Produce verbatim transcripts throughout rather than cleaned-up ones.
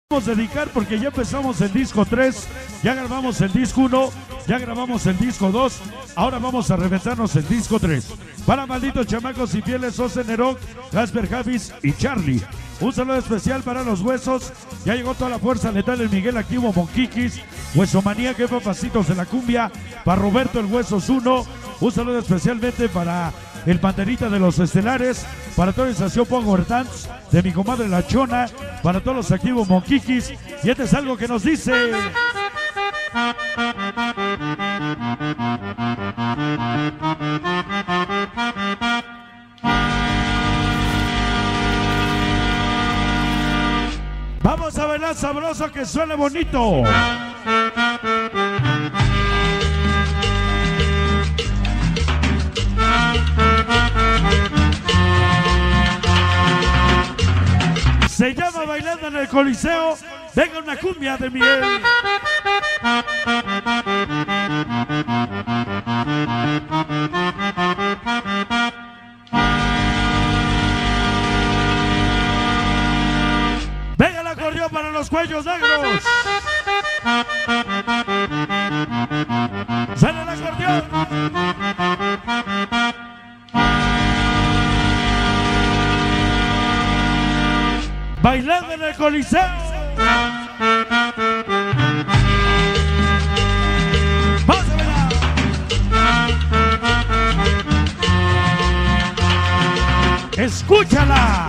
Vamos a dedicar porque ya empezamos el disco tres, ya grabamos el disco uno, ya grabamos el disco dos, ahora vamos a reventarnos el disco tres. Para malditos chamacos y fieles, José Nerón, Gasper Javis y Charlie. Un saludo especial para los huesos, ya llegó toda la fuerza letal, el Miguel Activo Monquiquis, Hueso Manía, que papacitos de la cumbia, para Roberto el Huesos uno, un saludo especialmente para el Panterita de los Estelares, para toda la estación Power Dance, de mi comadre La Chona, para todos los activos Monquiquis, y este es algo que nos dice... Vamos a bailar sabroso, que suene bonito. Se llama Bailando en el Coliseo. Venga una cumbia de Miguel. Venga el acordeón para los cuellos negros. Sale el acordeón. Bailando en el Coliseo. Vamos a bailar. Escúchala.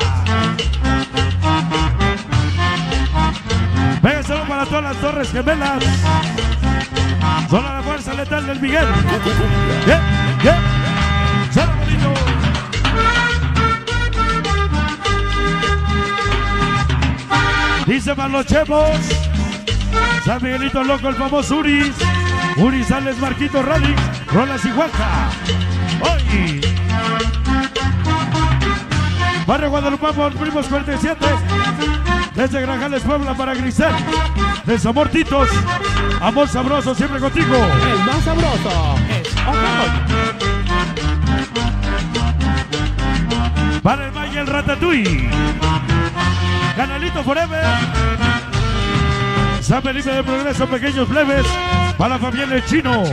Venga, solo para todas las Torres Gemelas. Solo la fuerza letal del Miguel. Bien, bien. Solo bonito. Dice para los chemos, San Miguelito Loco, el famoso Uris, Uris Sales, Marquito Radix, Rolas y Huaca. Hoy Barrio Guadalupe, Primos cuarenta y siete, desde Granjales, Puebla, para Grisel, de Zamortitos, amor sabroso siempre contigo. El más sabroso es Ocarol. Para el Valle, el Ratatouille, Canalito Forever, San Felipe de Progreso, Pequeños Plebes, para Fabián el Chino,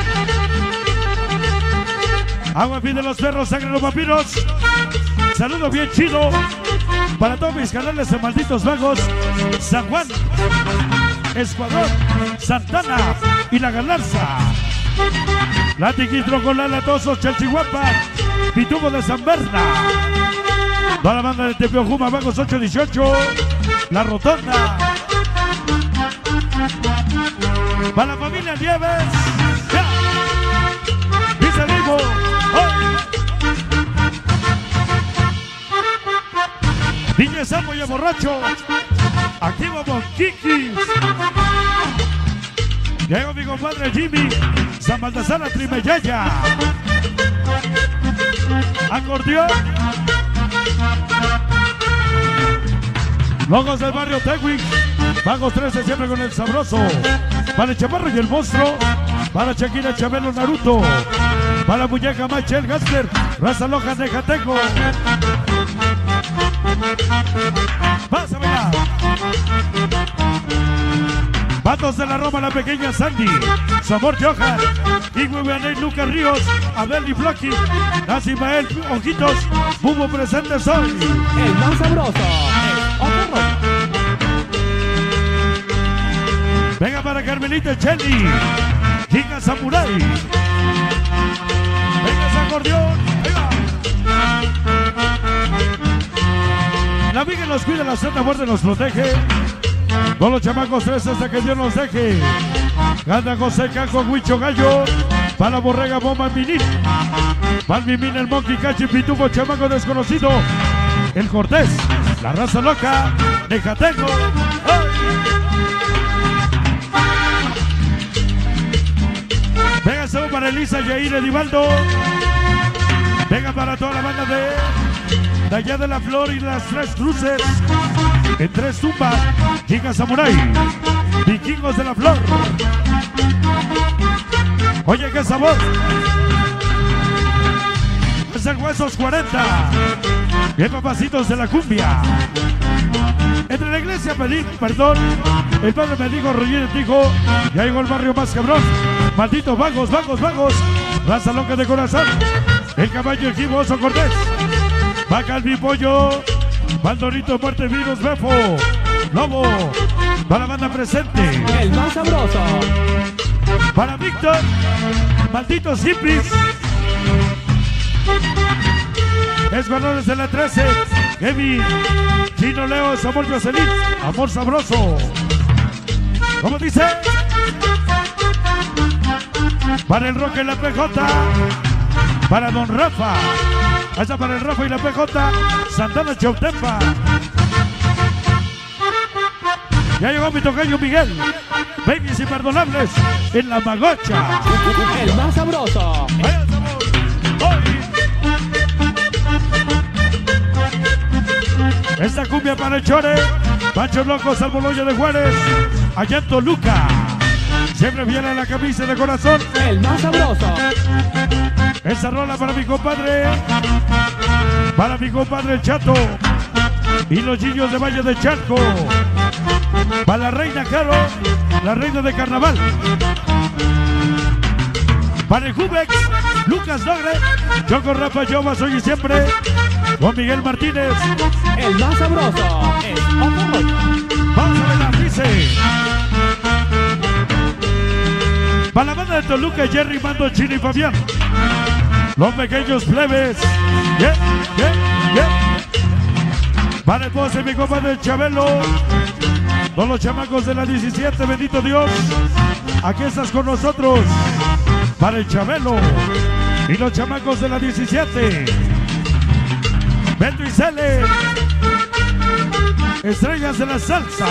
Agua Pide los Perros, Sangre los Vampiros, saludo bien chido para todos mis canales de Malditos Vagos, San Juan, Escuadrón, Santana y La Galarza, La Tiquitro con la Latosos, Chalchihuapa, Pitubo de San Berna, toda la banda de Tepeojuma, Vagos ocho dieciocho, La Rotonda, para la familia Nieves, ya, dice vivo, oh. Niña Sapo y Borracho, activo Monquiquis, llegó mi compadre Jimmy, San Baltasar, la Trimeyaya, acordeón, Logos del barrio Tewick, Vagos trece siempre con el sabroso, para el Chaparro y el Monstruo, para Shakira, Chabelo, Naruto, para la muñeca Machel, Gasper, Raza Loja, Nejateco. Vas a bailar. Patos de la Roma, la pequeña Sandy, Sabor Johan, Igüehuaney, Lucas Ríos, Abel y Flocky, Nazimael, Ojitos, Bubo presentes hoy. El más sabroso es Ocarol. Venga para Carmelita Chelly, Giga Samurai. Venga ese acordeón. Venga. La Virgen nos cuida, la Santa Muerte nos protege. Con los chamacos tres hasta que Dios nos deje. Canta José Caco, Huicho Gallo, para la Borrega Bomba Minil, para el Mimín, el Monkey Cachi, Pitubo, chamaco desconocido, el Cortés, la Raza Loca, Nejateco. Venga, saludo para Elisa, Yair, Edivaldo. Venga para toda la banda de, de allá de la Flor y las Tres Cruces, en Tres Tumbas, Giga Samurai, Vikingos de la Flor. Oye, qué sabor. Es el Huesos cuarenta. Bien, papacitos de la cumbia. Entre la iglesia pedí perdón. El padre me dijo, Roger dijo, ya llegó el barrio más cabrón. Malditos vagos, vagos, vagos. Raza loca de corazón. El caballo equivoso Cortés. Vaca el pollo. Bandorito, muerte, virus, befo. Lobo. Para la banda presente. El más sabroso. Para Víctor. Malditos hippies. Escuadrones de la trece. Kevin. Chino Leo, Amor Jocelyn. Amor sabroso. ¿Cómo dice? Para el Roque y la P J. Para Don Rafa. Allá para el Rafa y la P J. Santana Chautempa. Ya llegó mi tocayo Miguel. Babies imperdonables en la Magocha. El más sabroso. Vaya sabor. Hoy. Esta cumbia para el Chore. Pancho Locos al Boloño de Juárez. Allá en Toluca. Siempre viene la camisa de corazón. El más sabroso. Esa rola para mi compadre. Para mi compadre el Chato. Y los niños de Valle de Charco. Para la reina Caro. La reina de carnaval. Para el Jubex. Lucas Dogre. Choco Rafa, yo más hoy y siempre. Juan Miguel Martínez. El más sabroso. Es otro rollo. Vamos a ver la dice. Para la banda de Toluca, Jerry, Mando, Chino y Fabián. Los pequeños plebes. Yeah, yeah, yeah. Para el pose, mi compadre Chabelo. Todos los chamacos de la diecisiete, bendito Dios. Aquí estás con nosotros. Para el Chabelo. Y los chamacos de la diecisiete. Beto y Cele. Estrellas de la salsa.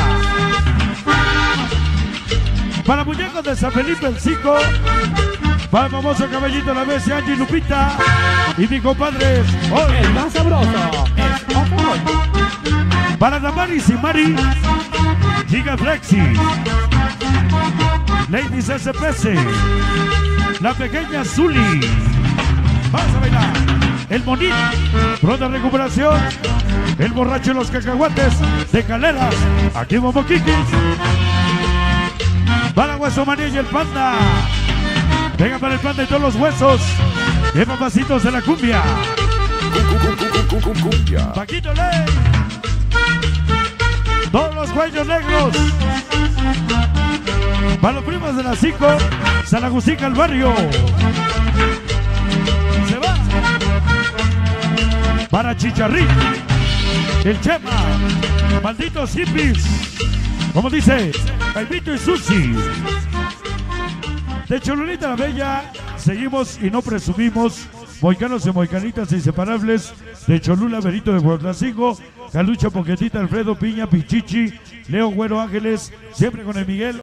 Para muñecos de San Felipe el Cico. Para el famoso caballito de la bestia Angie Lupita. Y mi compadre hoy. El más sabroso. Es otro rollo. Para Damaris y Mari. Giga Flexi. Ladies S P S. La pequeña Zuli. Vamos a bailar. El Monito. Pronta recuperación. El borracho de los cacahuates. De Caleras. Aquí Momoquiquis. Para Hueso Manía y el Panda. Venga para el Panda y todos los huesos. Y papacitos de la cumbia. Paquito Ley. Todos los cuellos negros. Para los primos de la cinco. San Agustín al barrio. Se va. Para Chicharrín. El Chema. Malditos hippies. Como dice, Jaimito y Susi. De Cholulita la Bella, seguimos y no presumimos. Moicanos y moicanitas inseparables. De Cholula, Benito de Huatlacingo. Calucha, Poquetita, Alfredo, Piña, Pichichi, Leo, Güero, Ángeles. Siempre con el Miguel.